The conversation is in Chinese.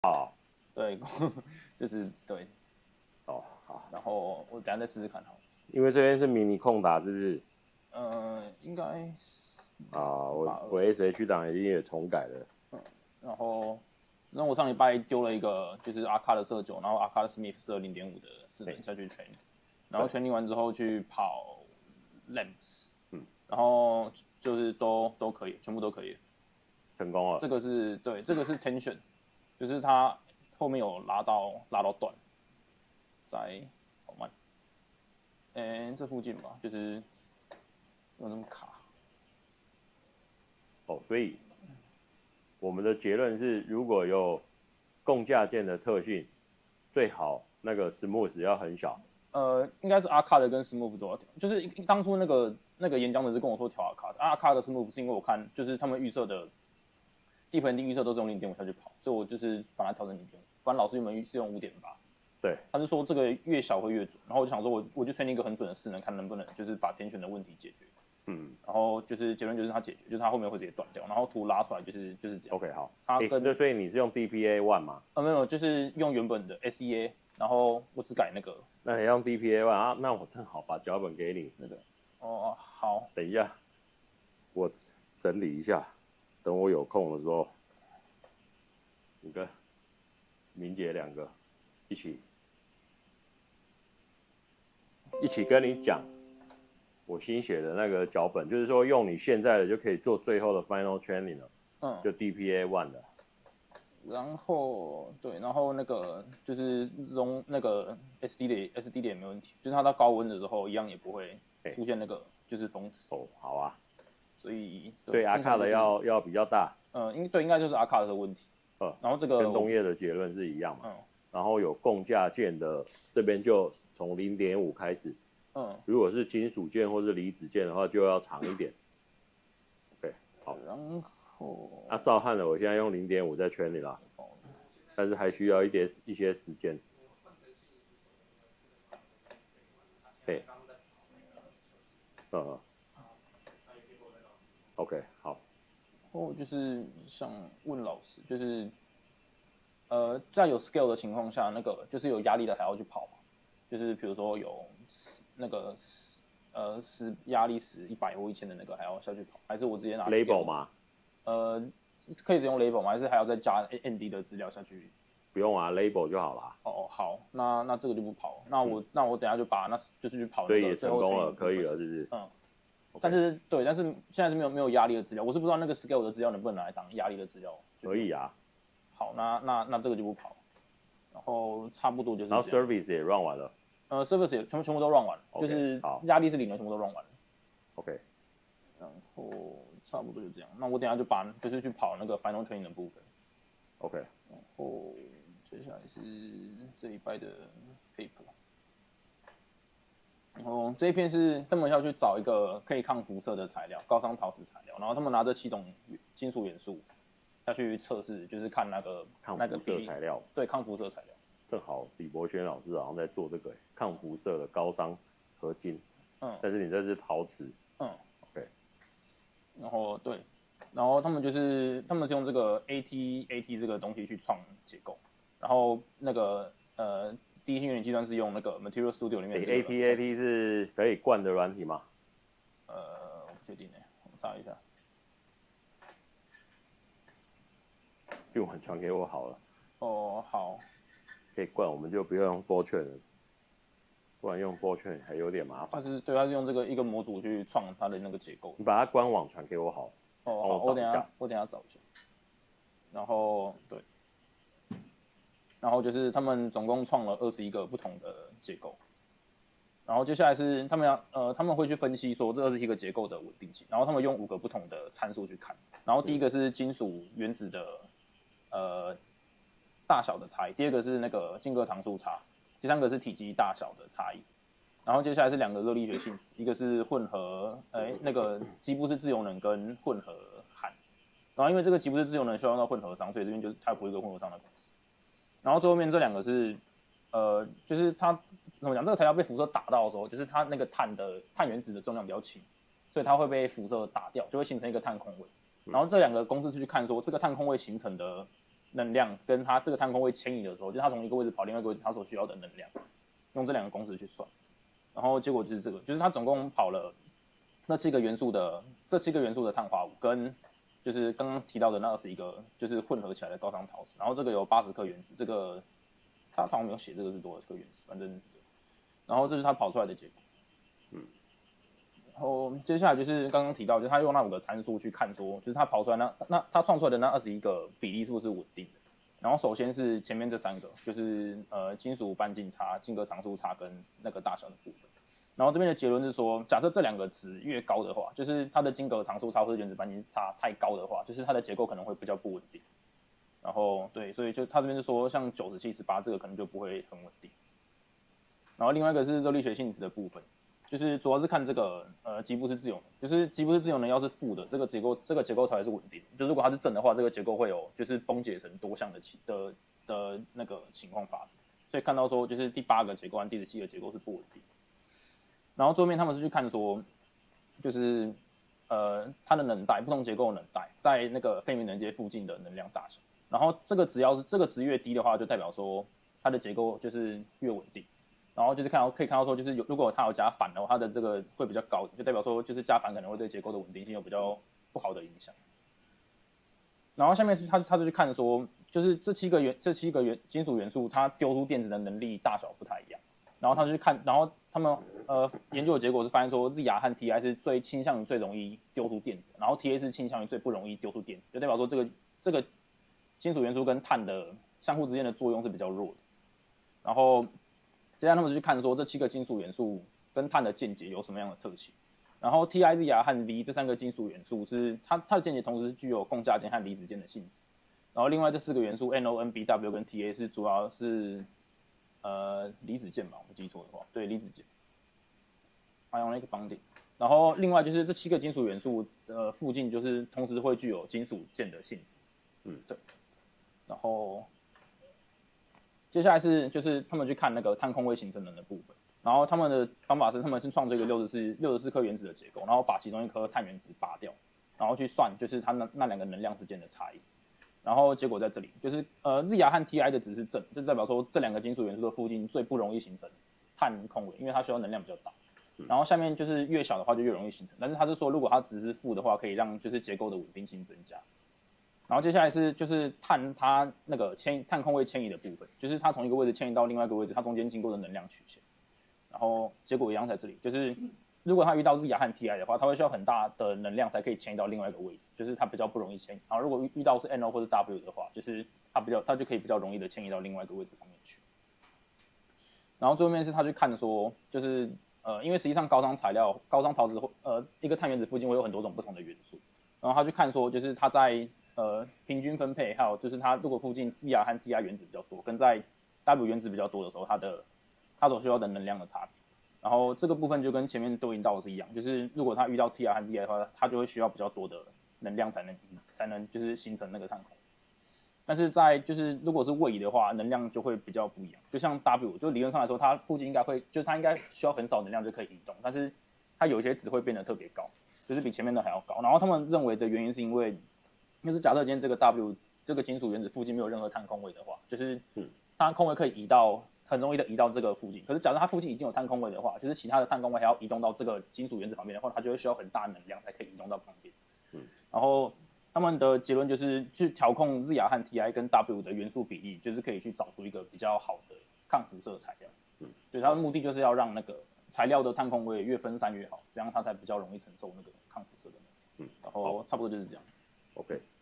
好， 对，就是对。 哦，好， 然后我等一下再试试看好了。 因为这边是迷你控打，是不是？ 应该是啊，我 SH 档已经也重改了。 然后我上礼拜丢了一个就是阿卡的射9，然后阿卡的 Smith 射0.5的4等下去 training， 然后 training 完之后去跑 Lamps，然后就是都可以，全部都可以， 成功了。 这个是对，这个是 tension， 就是它后面有拉到断，在好慢，这附近吧，就是有那么卡。 哦，所以我们的结论是，如果有共价键的特性，最好那个 smooth 要很小。 应该是阿卡的跟 smooth 都要调，就是当初那个演讲者是跟我说调阿卡的，阿卡的 smooth 是因为我看就是他们预测的地盆定预测都是用0.5下去跑，所以我就是把它调成0.5，不然老师原本是用5.8。 对， 他是说这个越小会越准，然后我就想说我就吹一个很准的势能，看能不能就是把天选的问题解决。然后就是结论就是它解决，就是它后面会直接断掉，然后图拉出来就是这样。 OK， 好。 它跟所以你是用 DPA One 吗？ 没有，就是用原本的 SEA， 然后我只改那个。 那你用 DPA One 啊？那我正好把脚本给你。 这个哦，好。 等一下，我整理一下，等我有空的时候，你跟明姐2个一起跟你讲我新写的那个脚本，就是说用你现在的就可以做最后的 final training 了，就 DPA One 的。 然后对，然后那个就是容那个 SD 的也没问题，就是它到高温的时候一样也不会出现那个就是峰值。 哦，好啊。 所以对阿卡的要比较大。 应该就是阿卡的问题。然后这个跟东叶的结论是一样嘛。然后有共价键的这边就从0.5开始。如果是金属键或是离子键的话，就要长一点。OK， 好。 然后少汉的我现在用0.5在圈里啦，但是还需要一些时间。对。OK， 好。 然后就是想问老师，就是在有 scale 的情况下，那个就是有压力的还要去跑嘛？就是比如说有那个压力10、100或1000的那个还要下去跑，还是我直接拿 label 吗？ 可以只用 label 吗？还是还要再加 ND 的资料下去？ 不用啊 ，label 就好了。 哦，好，那这个就不跑。那我等一下就把就是去跑那个。所以也成功了，可以了，是不是？ 但是对，但是现在是没有压力的资料，我是不知道那个 scale 的资料能不能拿来当压力的资料。 可以啊。 好，那这个就不跑。然后差不多就是。 然后 service 也 run 完了。 service 也全部都 run 完了，就是压力是0的，全部都 run 完了。 OK。 然后差不多就这样。那我等一下就就是去跑那个 final training 的部分。 OK。 然后接下来是这礼拜的 paper。然后这一篇是他们要去找一个可以抗辐射的材料，高商陶瓷材料。然后他们拿这7种金属元素要去测试，就是看那个抗辐射材料。 对，抗辐射材料。 正好李博轩老师好像在做这个抗辐射的高商合金。但是你这是陶瓷。OK。 然后对，然后他们是用这个 AT 这个东西去创结构，然后那个第一性原理计算是用那个 Material Studio 里面。 AT 是可以灌的软体吗？ 我不确定我查一下。 就很传给我好了。 哦，好。 可以灌，我们就不要用 Fortran 了，不然用 Fortran 还有点麻烦。 它是用这个一个模组去创它的那个结构。 你把它官网传给我好。 好，我等一下找一下。然后对，然后就是他们总共创了21个不同的结构。然后接下来是他们会去分析说这21个结构的稳定性，然后他们用5个不同的参数去看。然后第一个是金属原子的大小的差异，第2个是那个径各常数差，第3个是体积大小的差异。然后接下来是2个热力学性质，一个是混合那个基布式自由能跟混合焊。然后因为这个基布式自由能需要用到混合商，所以这边就是它补一个混合商的公式。然后最后面这2个是就是它怎么讲？这个材料被辐射打到的时候，就是它那个碳原子的重量比较轻，所以它会被辐射打掉，就会形成一个碳空位。然后这2个公式是去看说这个碳空位形成的能量跟它这个碳空位迁移的时候，就是它从一个位置跑另外一个位置，它所需要的能量，用这2个公式去算，然后结果就是这个，就是它总共跑了这7个元素的碳化物，跟就是刚刚提到的那21个就是混合起来的高熵陶石，然后这个有80颗原子，这个它好像没有写这个是多少颗原子，反正，然后这是它跑出来的结果。然后接下来就是刚刚提到，就是他用那5个参数去看说，就是他跑出来那他创出来的那21个比例是不是稳定的？然后首先是前面这3个，就是金属半径差、径隔常数差跟那个大小的部分。然后这边的结论是说，假设这2个值越高的话，就是它的径隔常数差或者原子半径差太高的话，就是它的结构可能会比较不稳定。然后对，所以就他这边是说，像97、18这个可能就不会很稳定。然后另外一个是热力学性质的部分。就是主要是看这个吉布斯自由能，就是吉布斯自由能要是负的，这个结构才会是稳定。就如果它是正的话，这个结构会有就是崩解成多项的那个情况发生。所以看到说就是第8个结构和第17个结构是不稳定。然后最后面他们是去看说，就是它的能带不同结构的能带在那个费米能阶附近的能量大小。然后这个值越低的话，就代表说它的结构就是越稳定。然后就是可以看到说，就是如果它有加反的话，它的这个会比较高，就代表说就是加反可能会对结构的稳定性有比较不好的影响。然后下面是他就去看说，就是这七个金属元素，它丢出电子的能力大小不太一样。然后他就去看，然后他们研究的结果是发现说 ，ZR 和 TI 是最倾向于最容易丢出电子，然后 TA 是倾向于最不容易丢出电子，就代表说这个金属元素跟碳的相互之间的作用是比较弱的。然后接下来他们就去看说这7个金属元素跟碳的键结有什么样的特性。然后 Ti、ZR 和 V 这3个金属元素是它的键结同时具有共价键和离子键的性质。然后另外这4个元素 NO、NB、W 跟 TA 是主要是离子键吧，我没记错的话，对，离子键。Ionic bonding。然后另外就是这7个金属元素的附近就是同时会具有金属键的性质。对。然后接下来就是他们去看那个碳空位形成能的部分。然后他们的方法是，他们是创作一个64颗原子的结构，然后把其中1颗碳原子拔掉，然后去算就是它那2个能量之间的差异。然后结果在这里，就是ZR 和 TI 的值是正，这代表说这2个金属元素的附近最不容易形成碳空位，因为它需要能量比较大。然后下面就是越小的话就越容易形成，但是他是说如果它值是负的话，可以让就是结构的稳定性增加。然后接下来就是碳它那个碳空位迁移的部分，就是它从一个位置迁移到另外一个位置，它中间经过的能量曲线。然后结果一样在这里，就是如果它遇到 ZR 和 TI 的话，它会需要很大的能量才可以迁移到另外一个位置，就是它比较不容易迁移。然后如果遇到是 NO 或是 W 的话，就是它就可以比较容易的迁移到另外一个位置上面去。然后最后面是他去看说，就是因为实际上高熵陶瓷一个碳原子附近会有很多种不同的元素，然后他去看说，就是它在平均分配，还有就是它如果附近 ZR 和 TI 原子比较多，跟在 W 原子比较多的时候，它所需要的能量的差别。然后这个部分就跟前面对应到的是一样，就是如果它遇到 TI 和 ZI 的话，它就会需要比较多的能量才能就是形成那个碳空。但是就是如果是位移的话，能量就会比较不一样。就像 W， 就理论上来说，它附近就是它应该需要很少能量就可以移动，但是它有一些值会变得特别高，就是比前面的还要高。然后他们认为的原因是因为，就是假设今天这个 W 这个金属原子附近没有任何碳空位的话，就是它空位可以很容易的移到这个附近。可是假设它附近已经有碳空位的话，就是其他的碳空位还要移动到这个金属原子旁边的话，它就会需要很大能量才可以移动到旁边。然后他们的结论就是去调控 ZR 和 TI 跟 W 的元素比例，就是可以去找出一个比较好的抗辐射材料。对，它的目的就是要让那个材料的碳空位越分散越好，这样它才比较容易承受那个抗辐射的能力。然后差不多就是这样。 OK，